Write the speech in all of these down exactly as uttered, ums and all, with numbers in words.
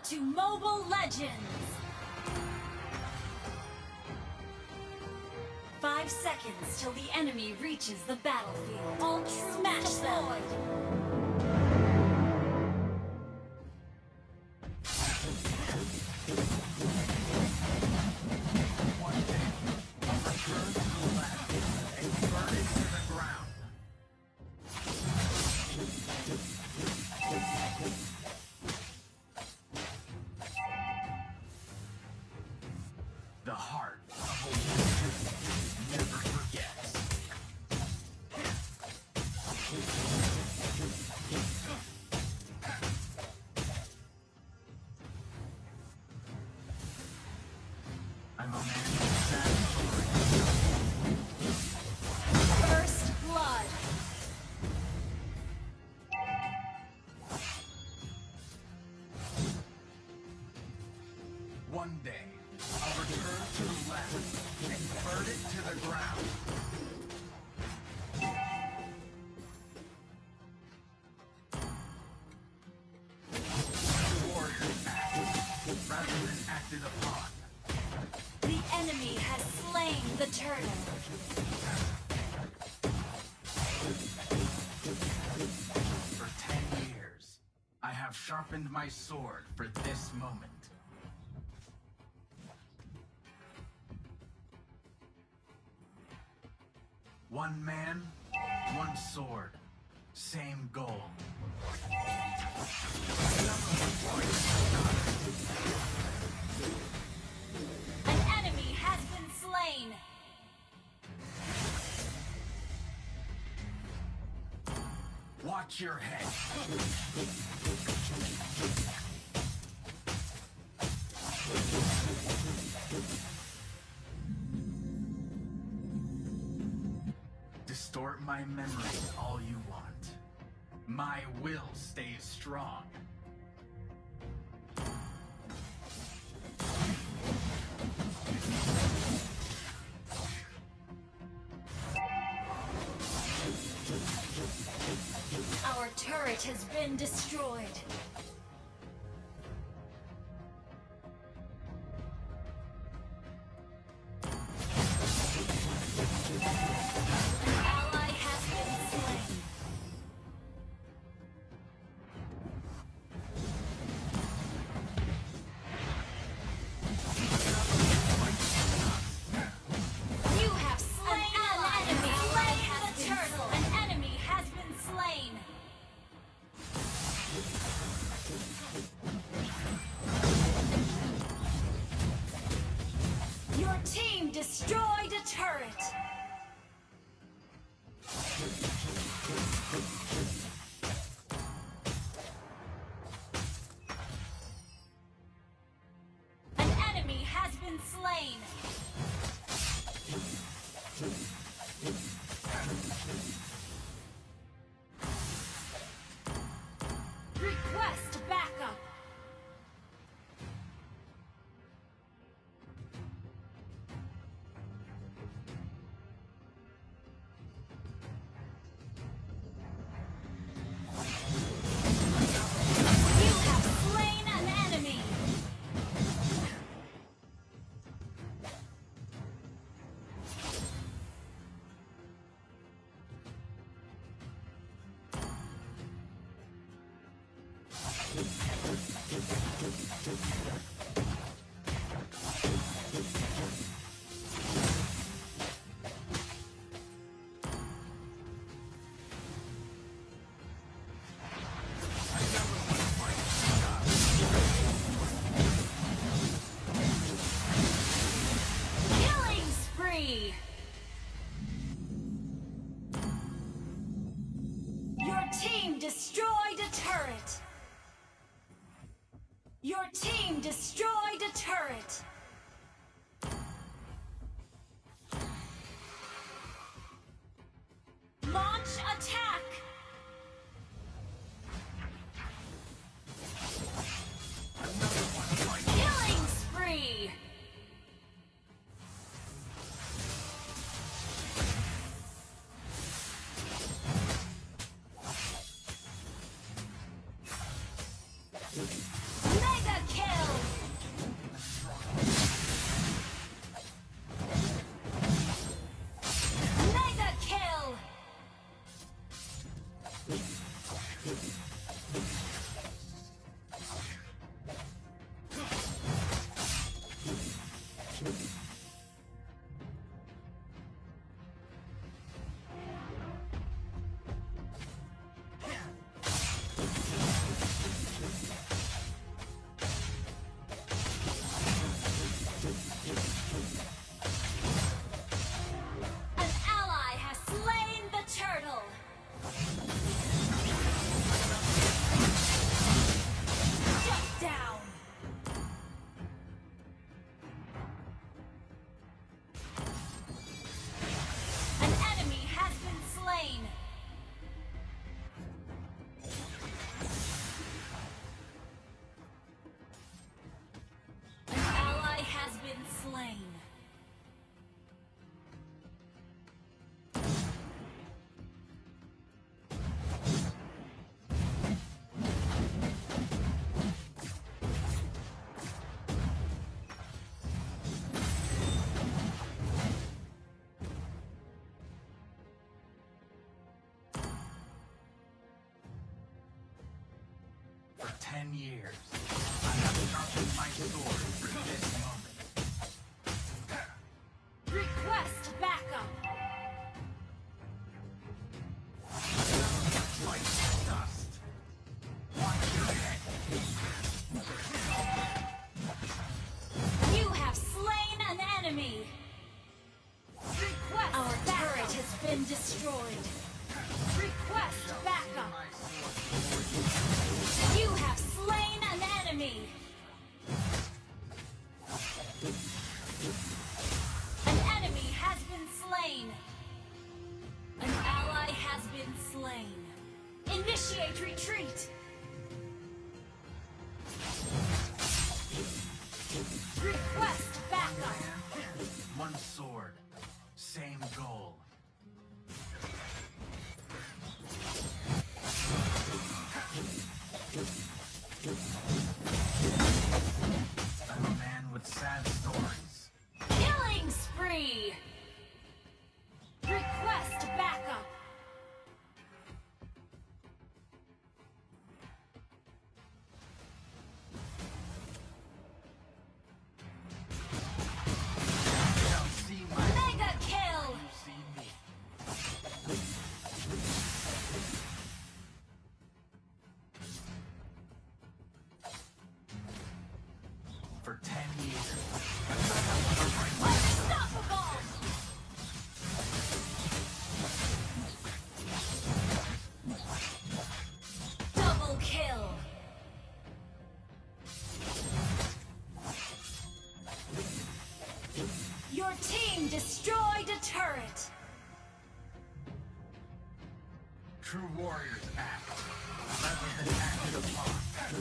to Mobile Legends! Five seconds till the enemy reaches the battlefield. All troops smash them! The heart of a warrior never forgets. I'm a man of sad First blood! One day, I'll return to the lab and burn it to the ground. The warriors act rather than acted upon. The enemy has slain the turtle. For ten years, I have sharpened my sword for this moment. One man, one sword, same goal. An enemy has been slain! Watch your head. Distort my memories all you want. My will stays strong. Our turret has been destroyed. An ally has been slain. You have slain an enemy. Slain the turtle. An enemy has been slain. Your team destroyed a turret. An enemy has been slain. Request backup. You have slain an enemy. Killing spree. Your team destroyed a turret. Your team destroyed a turret. Launch attack. Killing spree. Mega kill! For ten years, I have sharpened my sword for this moment. Request backup. Like dust. Watch your head. You have slain an enemy. Request Our turret has been destroyed. Request backup. You have slain an enemy. An enemy has been slain. An ally has been slain. Initiate retreat. Request backup. One sword, same goal. I'm a man with sad stories. Killing spree. Request backup. Shall see my Mega kill. you see me. For ten years, Unstoppable. Double kill. Your team destroyed a turret. true warriors act rather than acted upon.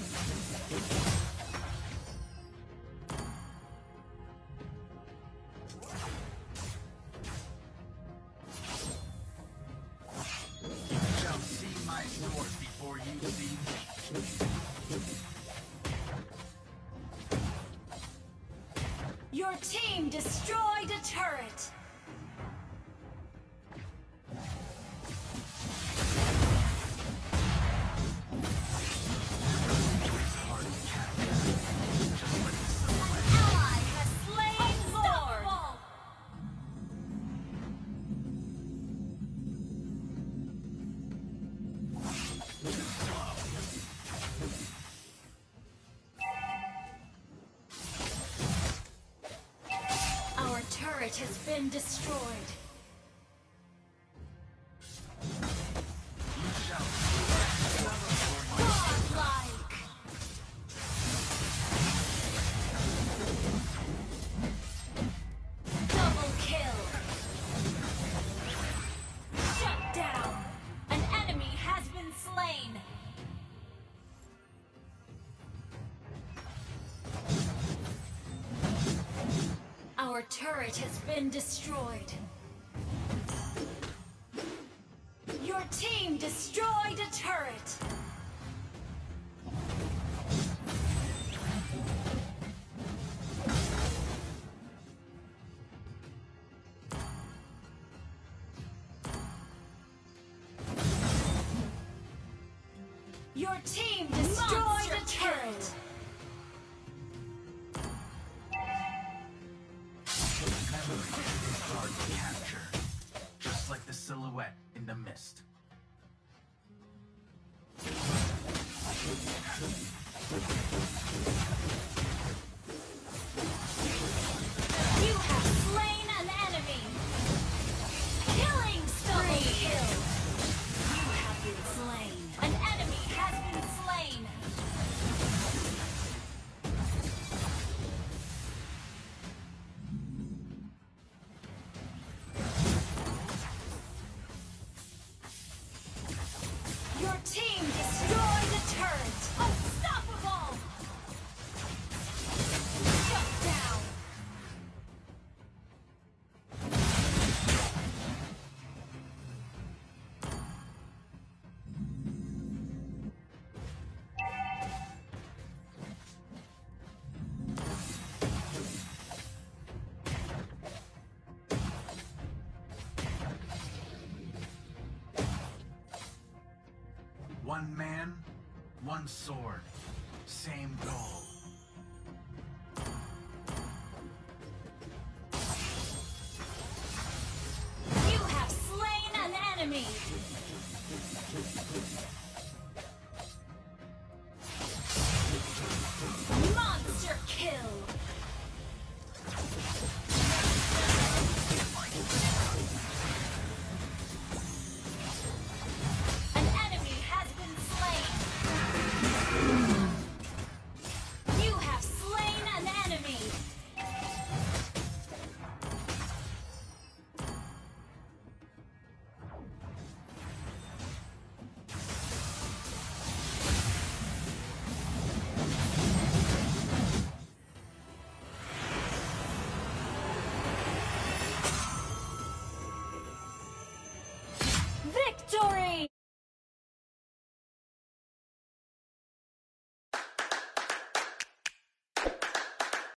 You shall see my sword before you see me. Your team destroyed a turret. Ally has slain Lord. Our turret has been destroyed. You shall see my sword. Godlike. Double kill. Shut down. An enemy has been slain. Our turret has been destroyed. Your team destroyed a turret. Your team destroyed a turret. missed. You have slain an enemy! Killing double kill! You have been slain. An enemy has been slain! Your team destroyed the turret! Unstoppable! Shut down! One man, one sword, same goal.